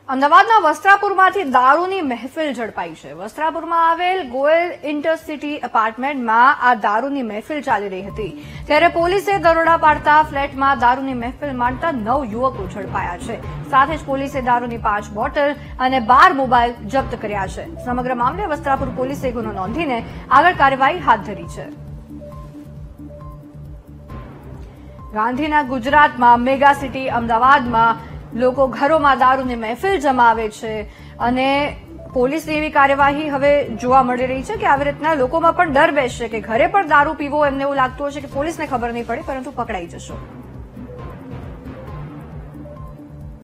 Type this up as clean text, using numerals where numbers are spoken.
અમદાવાદના વસ્ત્રાપુરમાંથી દારૂની મહેફિલ ઝડપાઈ છે। વસ્ત્રાપુરમાં આવેલ ગોયલ ઇન્ટરસિટી એપાર્ટમેન્ટમાં આ દારૂની મહેફિલ ચાલી રહી હતી, ત્યારે પોલીસે દરોડા પાડતા ફ્લેટમાં દારૂની મહેફિલ માંડતા 9 યુવકો ઝડપાયા છે। સાથે જ પોલીસે દારૂની 5 બોટલ અને 12 મોબાઈલ જપ્ત કર્યા છે। સમગ્ર મામલે વસ્ત્રાપુર પોલીસે ગુનો નોંધીને આગળ કાર્યવાહી હાથ ધરી છે। ગાંધીના ગુજરાતમાં મેગા સિટી અમદાવાદમાં લોકો ઘરોમાં દારૂની મહેફિલ જમાવે છે અને પોલીસની એવી કાર્યવાહી હવે જોવા મળી રહી છે કે આવી રીતના લોકોમાં પણ ડર બેસશે કે ઘરે પણ દારૂ પીવો, એમને એવું લાગતું હશે કે પોલીસને ખબર નહીં પડે પરંતુ પકડાઈ જશો।